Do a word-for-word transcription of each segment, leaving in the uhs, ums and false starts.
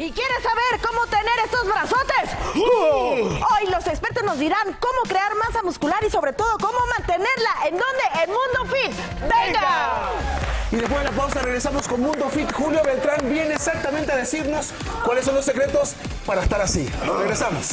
¿Y quieres saber cómo tener estos brazotes? Uh. Hoy los expertos nos dirán cómo crear masa muscular y sobre todo cómo mantenerla. ¿En dónde? En Mundo Fit. ¡Venga! Y después de la pausa regresamos con Mundo Fit. Julio Beltrán viene exactamente a decirnos cuáles son los secretos para estar así. Regresamos.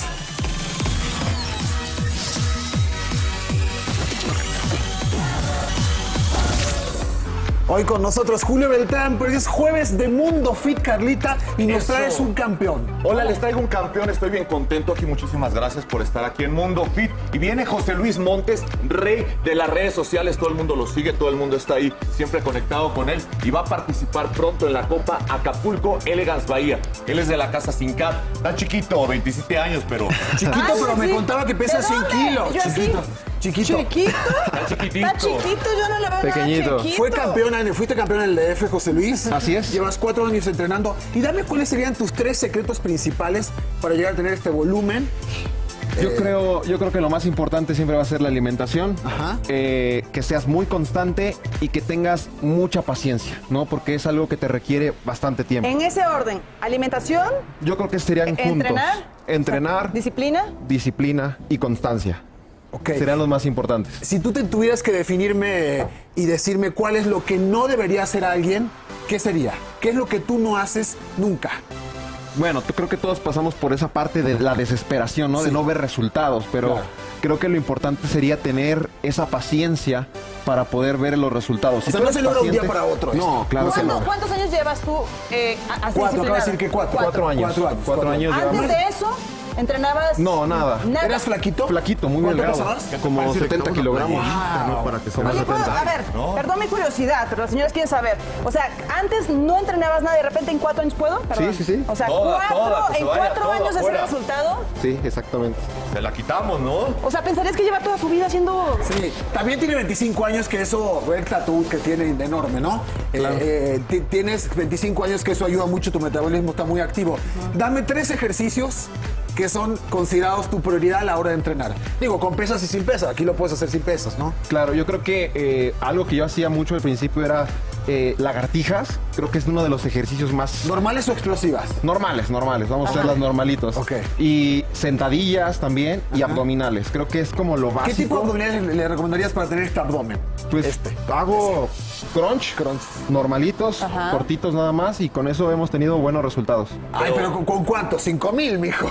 Hoy con nosotros Julio Beltrán, porque es jueves de Mundo Fit, Carlita, y nos Eso. traes un campeón. Hola, les traigo un campeón, estoy bien contento aquí, muchísimas gracias por estar aquí en Mundo Fit. Y viene José Luis Montes, rey de las redes sociales, todo el mundo lo sigue, todo el mundo está ahí, siempre conectado con él, y va a participar pronto en la Copa Acapulco Elegance Bahía. Él es de la casa Sincat, está chiquito, veintisiete años, pero... Chiquito, Ay, pero sí. me contaba que pesa cien kilos. Yo chiquito. Así. Chiquito. Chiquito. Está chiquitito. Está chiquito, yo no le veo Pequeñito. nada chiquito. Fue campeón, fuiste campeón en el D F, José Luis. Así es. Llevas cuatro años entrenando. Y dame cuáles serían tus tres secretos principales para llegar a tener este volumen. Yo, eh... creo, yo creo que lo más importante siempre va a ser la alimentación. Ajá. Eh, que seas muy constante y que tengas mucha paciencia, ¿no? Porque es algo que te requiere bastante tiempo. En ese orden, alimentación. Yo creo que serían juntos. Entrenar. Entrenar. O sea, disciplina. Disciplina y constancia. Okay. Serán los más importantes. Si tú te tuvieras que definirme y decirme cuál es lo que no debería hacer alguien, ¿qué sería? ¿Qué es lo que tú no haces nunca? Bueno, creo que todos pasamos por esa parte de la desesperación, ¿no? Sí. De no ver resultados, pero claro. creo que lo importante sería tener esa paciencia para poder ver los resultados. Si o sea, no se logra un día para otro. No, esto. claro no que no. ¿Cuántos años llevas tú eh, así Cuatro, acabo de decir que cuatro. Cuatro, cuatro años. Cuatro años. Cuatro, cuatro años. Antes llevamos. de eso... ¿Entrenabas? No, nada. nada. ¿Eras flaquito? Flaquito, muy ¿Cuánto delgado. pesabas? Como setenta kilogramos. Wow. ¿No? Para que somos Oye, ¿puedo? setenta. A ver, ¿no? Perdón mi curiosidad, pero las señoras quieren saber. O sea, antes no entrenabas nada y de repente en cuatro años puedo. Perdón. Sí, sí, sí. O sea, toda, cuatro, toda, que en vaya, cuatro toda años ese afuera. resultado. Sí, exactamente. Se la quitamos, ¿no? O sea, pensarías que lleva toda su vida haciendo. Sí, también tiene veinticinco años, que eso, el tatu que tiene de enorme, ¿no? Claro. Eh, eh, tienes veinticinco años, que eso ayuda mucho, tu metabolismo está muy activo. Uh-huh. Dame tres ejercicios que son considerados tu prioridad a la hora de entrenar. Digo, con pesas y sin pesas. Aquí lo puedes hacer sin pesas, ¿no? Claro, yo creo que eh, algo que yo hacía mucho al principio era eh, lagartijas. Creo que es uno de los ejercicios más... ¿Normales o explosivas? Normales, normales. Vamos Ajá. a hacer las normalitos. Ok. Y sentadillas también. Ajá. Y abdominales. Creo que es como lo básico. ¿Qué tipo de abdominales le, le recomendarías para tener este abdomen? Pues este. hago crunch, crunch. normalitos, Ajá. cortitos nada más. Y con eso hemos tenido buenos resultados. Ay, pero ¿con, con cuánto? ¿Cinco mil, mijo?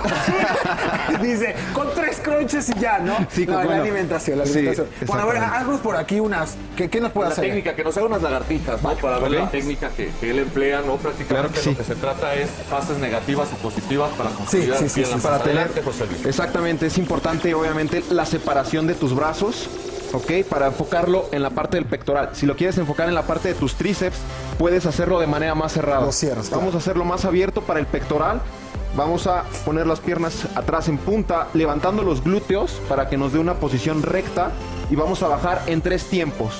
Dice, con tres crunches y ya, ¿no? Sí, no, con, la bueno, alimentación, la alimentación. Sí, bueno, a ver, haznos por aquí unas... ¿Qué, qué nos puede la hacer? técnica, que nos haga unas lagartijas, ¿no? Vale, para ver okay. la técnica que, que él emplea, ¿no? Prácticamente claro que sí. lo que se trata es fases negativas y positivas para construir sí, sí, bien sí, la sí, para tener, Adelante, José Luis. exactamente, es importante obviamente la separación de tus brazos, ¿ok? Para enfocarlo en la parte del pectoral. Si lo quieres enfocar en la parte de tus tríceps, puedes hacerlo de manera más cerrada. Lo cierras, Vamos claro. a hacerlo más abierto para el pectoral. Vamos a poner las piernas atrás en punta, levantando los glúteos para que nos dé una posición recta. Y vamos a bajar en tres tiempos.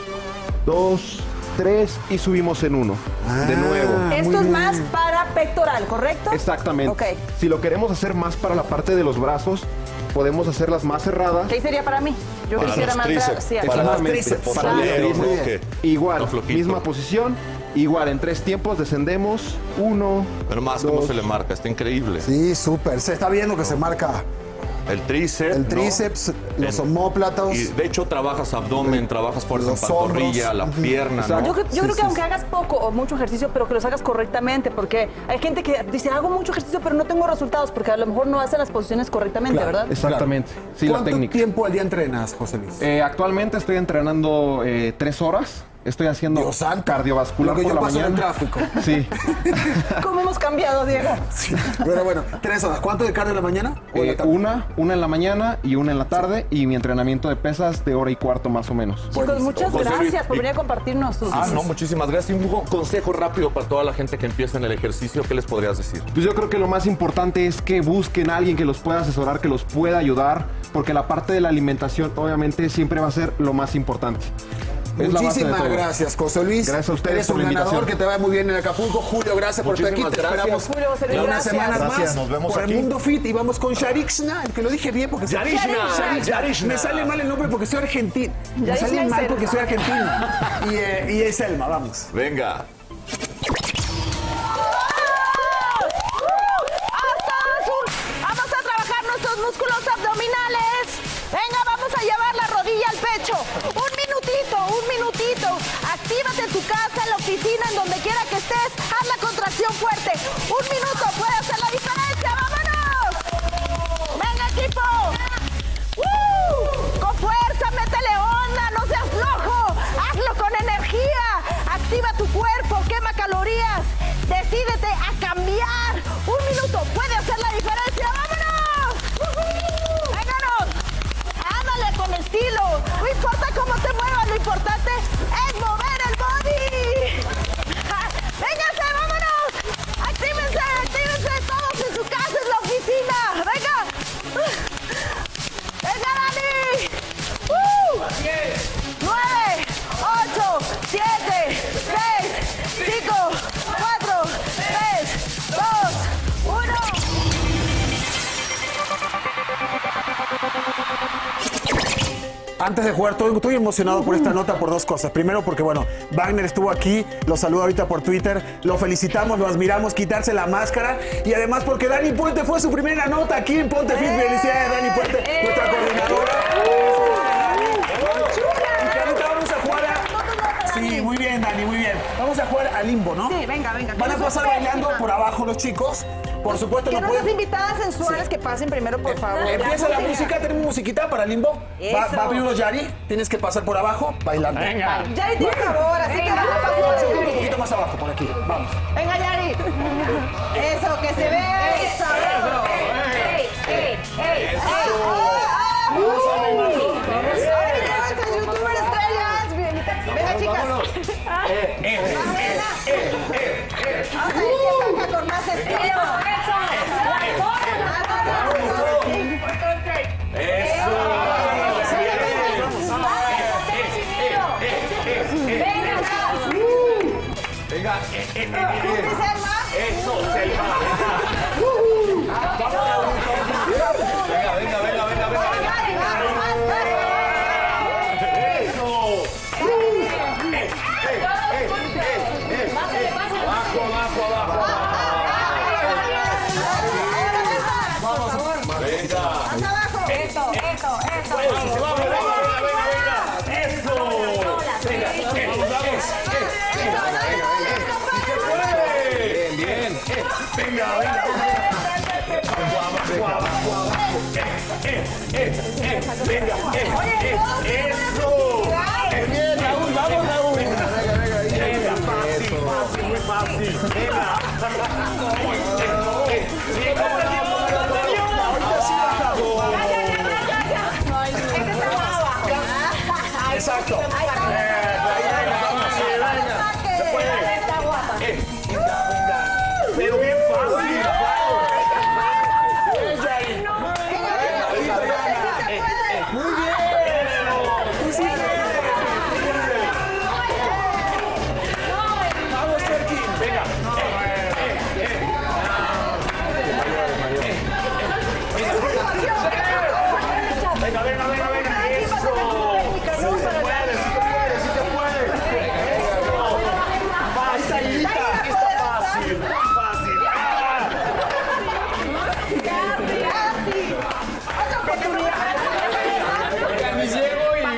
Dos, tres y subimos en uno. Ah, de nuevo. Esto es más para pectoral, ¿correcto? Exactamente. Ok. Si lo queremos hacer más para la parte de los brazos, podemos hacerlas más cerradas. ¿Qué sería para mí? Yo Para quisiera los más tríceps, sí, para los Exactamente. tríceps. Para los Claro. tríceps. Muy bien. Que- Igual, no flojito. misma posición, igual en tres tiempos descendemos, uno, Pero más, dos. ¿cómo se le marca? Está increíble. Sí, súper. Se está viendo que se marca El tríceps, el ¿no? tríceps, los En- omóplatos. Y de hecho trabajas abdomen, trabajas fuerza en Los pantorrilla, hombros. la Ujú. pierna, Exacto. ¿no? Yo, yo Sí, creo sí, que aunque sí. hagas poco o mucho ejercicio, pero que los hagas correctamente, porque hay gente que dice, hago mucho ejercicio, pero no tengo resultados, porque a lo mejor no hace las posiciones correctamente, Claro. ¿verdad? Exactamente. Sí, la ¿Cuánto técnica. tiempo al día entrenas, José Luis? Eh, actualmente estoy entrenando eh, tres horas. Estoy haciendo Dios santo. cardiovascular Lo que por yo la paso en el mañana. tráfico. Sí. ¿Cómo hemos cambiado, Diego? Sí. Pero bueno, tres horas. ¿Cuánto de cardio en la mañana? ¿O en la Eh, tarde? una, una en la mañana y una en la tarde. Y mi entrenamiento de pesas de hora y cuarto más o menos. Chicos, Buenísimo. muchas José Luis, gracias por y- venir a compartirnos sus... Ah, no, muchísimas gracias. Y un consejo rápido para toda la gente que empieza en el ejercicio, ¿qué les podrías decir? Pues yo creo que lo más importante es que busquen a alguien que los pueda asesorar, que los pueda ayudar, porque la parte de la alimentación obviamente siempre va a ser lo más importante. Es la base de Muchísimas todo. gracias, José Luis. Gracias a ustedes Eres por un la ganador, invitación. que te vaya muy bien en Acapulco. Julio, gracias por estar aquí. Muchísimas Te gracias. esperamos Julio, José Luis, en unas gracias. semanas Gracias, más nos vemos por aquí. el Mundo Fit y vamos con Sharixna, el que lo dije bien porque Yarishna, Sharixna. Yarishna. Me sale mal el nombre porque soy argentino. Me Yarishna sale y mal Selma. porque soy argentino. Y, eh, y es Selma, vamos. Venga. talento puede hacer la diferencia. ¡Vámonos! ¡Vámonos! ¡Ándale con estilo! No importa cómo te muevas, lo importante es mover el body. ¡Vénganse, vámonos! ¡Actívense, actívense! Todos en su casa, en la oficina. ¡Venga! ¡Venga, Dani! ¡Uh! ¡Nueve! ¡Ocho! ¡Siete! ¡Seis! ¡Cinco! ¡Cuatro! ¡Tres! ¡Dos! ¡Uno! Antes de jugar, estoy, estoy emocionado por esta nota por dos cosas. Primero, porque, bueno, Wagner estuvo aquí, lo saludo ahorita por Twitter, lo felicitamos, lo admiramos, quitarse la máscara. Y además, porque Dani Puente fue su primera nota aquí en Ponte Fit. Felicidades, Dani Puente, ¡Eh! nuestra coordinadora. Y que ahorita vamos a jugar a... Sí, muy bien, Dani, muy bien. Vamos a jugar a limbo, ¿no? Sí, venga, venga. Van a pasar bailando por abajo los chicos. Por supuesto, Que no nuestras pueden... invitadas sensuales que pasen primero, por favor. Empieza la música, tenemos musiquita para limbo. Va, Eso. va primero Yari, tienes que pasar por abajo, bailando. Venga. Yari tiene sabor, así que vamos a pasar por Un Yari. poquito más abajo, por aquí, vamos. Venga, Yari. Eso, que se vea el sabor. ¡Ey, ey, ey! Vamos a bailar. Ahora vinieron estas youtubers estrellas. Venga, chicas. Vamos a ver quién baja con más estilo. Venga, eh, eh, eh, eh, ¿Tú, eh. Selma? Eso, Selma. Venga, venga, venga, venga, venga. Yari, vamos, más, más. Abajo, abajo, abajo. Venga. Más abajo. Eso, eso, eso. Vamos, vamos, venga, venga, venga. Eso. Venga, vamos, vamos. Bien, bien. Venga, venga. Abajo, abajo, abajo. Eh, eh, eh, venga, eh, eh, eso. Bien, Raúl, vamos, Raúl. Venga, venga, fácil, fácil, muy fácil. Venga. Eh, eh, ¿cómo le digo? Ahorita sí bajamos. Exacto. Se puede. Eh, venga, venga. Pero bien fácil. Bien, Yari. Muy bien. Tú sí vamos, Terkin. Venga. Venga, venga, venga, venga. Eso. Sí se puede, sí se puede, sí se puede. Eso. Facilita. Está fácil, fácil. Ah. Otra oportunidad. Ni llego y...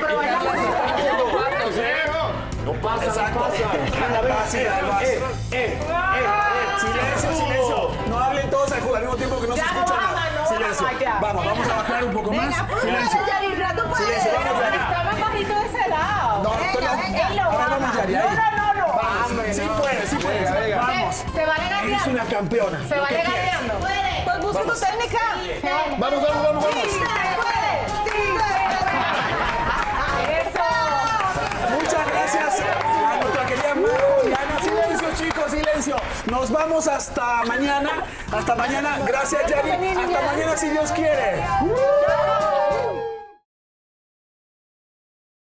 No pasa, no pasa. Venga, venga, sí, además. Eh, eh, eh. Silencio, silencio. No hablen todos al al mismo tiempo que no se escucha nada. Silencio. Vamos, vamos a bajar un poco más. Silencio. Yari, tú puedes. Silencio, vamos, Yari. Está más bajito de ese lado. No, Venga, no, venga. Él lo ahora vamos, baja. Yari, No, ahí. no, no, no. Vamos, sí puede, sí puede. Vamos. Se vale Eres gateando. una campeona. Se Lo vale que quieras. gateando. Pues busca tu técnica. Vamos, vamos, vamos, Sí, vamos. se puede. Sí, se Eso. Muchas gracias a nuestra querida Majo y Ana. Silencio, chicos, silencio. Nos vamos hasta mañana. Hasta mañana. Gracias, Yari. Hasta mañana, si Dios quiere.